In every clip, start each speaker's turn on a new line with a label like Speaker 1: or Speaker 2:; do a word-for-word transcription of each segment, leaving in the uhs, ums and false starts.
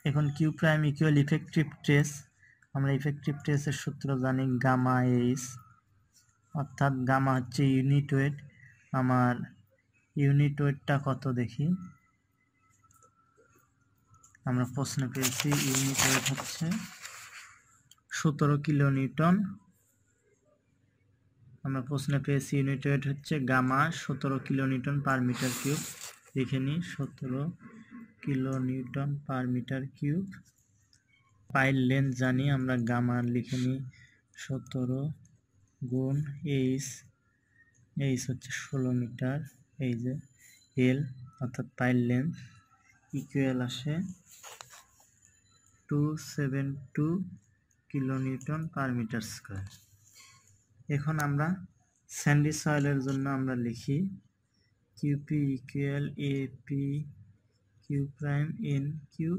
Speaker 1: এখন Q prime equal effective stress. আমরা effective স্ট্রেসের সূত্র জানি গামা এইচ, অর্থাৎ গামা হচ্ছে ইউনিট ওয়েট। আমার ইউনিট ওয়েটটা কত দেখি, আমরা প্রশ্নে পেয়েছি ইউনিট ওয়েট হচ্ছে সতেরো কিলো নিউটন। আমরা প্রশ্নে পেয়েছি ইউনিট ওয়েট হচ্ছে গামা সতেরো kilo newton per metre cube. লিখে নিই সতেরো kilo newton per metre cube. Pile length জানি আমরা গামা লিখে নিই সতেরো গুণ এইচ, এইচ হচ্ছে ষোলো মিটার, এই যে এল অর্থাৎ পাইল লেন্থ ইকুয়াল আসে two seven two kilo newton per metre square. এখন আমরা স্যান্ডি সয়েলের জন্য আমরা লিখি QP equal A P Q prime N Q.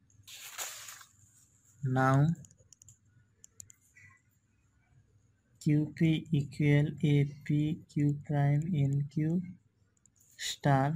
Speaker 1: Now QP equal A P Q prime N Q star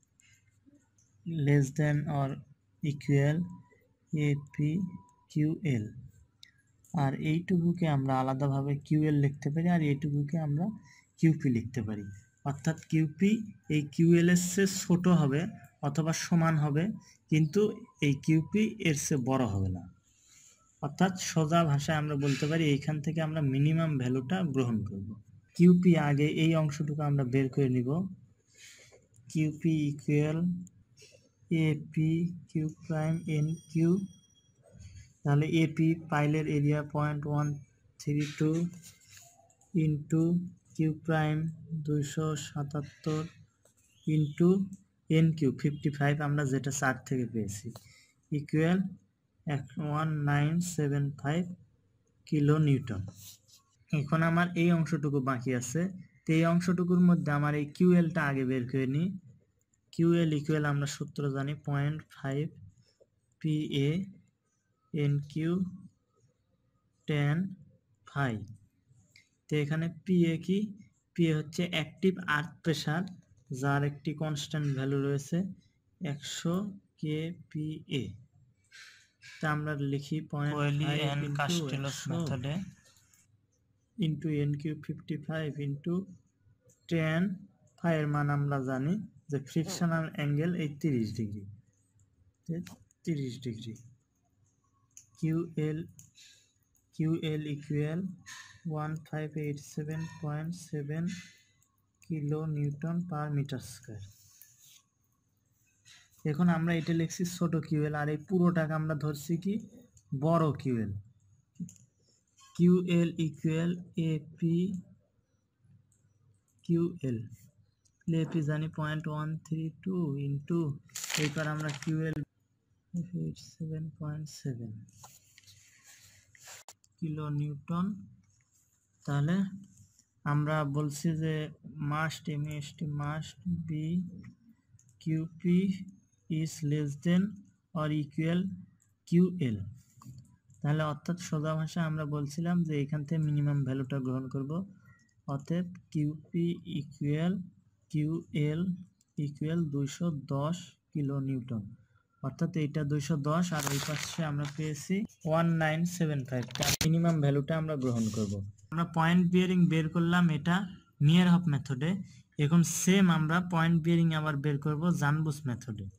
Speaker 1: less than or equal A P Q L. আর এইটুকুকে আমরা আলাদাভাবে কিউএল লিখতে পারি, আর এইটুকুকে আমরা কিউপি লিখতে পারি। অর্থাৎ কিউপি এই কিউএল এর চেয়ে ছোট হবে অথবা সমান হবে, কিন্তু এই কিউপি এর চেয়ে বড় হবে না। অর্থাৎ সোজা ভাষায় আমরা বলতে পারি এইখান থেকে আমরা মিনিমাম ভ্যালুটা গ্রহণ করব। কিউপি আগে এই অংশটুকু আমরা বের করে নিব। QP equal A P Q prime N Q. তাহলে এপি পাইলের area point one three two into Q prime দুইশো সাতাত্তর into N Q fifty five, আমরা যেটা চার থেকে পেয়েছি, equal one nine seven five kilo newton. এখন আমার এই অংশটুকু বাকি আছে, তো এই অংশটুকুর মধ্যে আমার এই কিউএলটা আগে বের করে নিই। কিউএল ইকুয়াল আমরা সূত্র জানি point five P A N Q ten five. তো এখানে পিএ কি, পিএ হচ্ছে অ্যাক্টিভ আর্থ প্রেশার, যার একটি কনস্ট্যান্ট ভ্যালু রয়েছে একশো কে পিএ। তা আমরা লিখি পয়েন্ট ফাইভ মেথডে into N Q fifty five into ten five এর মান আমরা জানি যে ফ্রিকশনাল অ্যাঙ্গেল এই তিরিশ ডিগ্রি, তিরিশ degree. QL QL equal one five eight seven point seven kilo newton per metre square. এখন আমরা এটা লিখছি ছোট কিউএল, আর এই পুরোটাকে আমরা ধরছি কি বড় QL. QL equal AP QL, AP জানি point one three two into এইবার আমরা QL eight seven point seven kilo newton. তাহলে আমরা বলছি যে must MST must be QP is less than or equal QL. তাহলে অর্থাৎ সোজা ভাষায় আমরা বলছিলাম যে এখান থেকে মিনিমাম ভ্যালুটা গ্রহণ করব, অতএব কিউপি ইকুয়াল কিউএল ইকুয়াল দুইশো দশ কিলো নিউটন। অর্থাৎ এইটা দুইশো দশ আর ওই পাশে আমরা পেয়েছি ওয়ান নাইন সেভেন ফাইভ। তার মিনিমাম ভ্যালুটা আমরা গ্রহণ করব। আমরা পয়েন্ট বিয়ারিং বের করলাম এটা নিয়ার হফ মেথডে। এখন সেম আমরা পয়েন্ট বিয়ারিং আবার বের করব জানবুস মেথডে।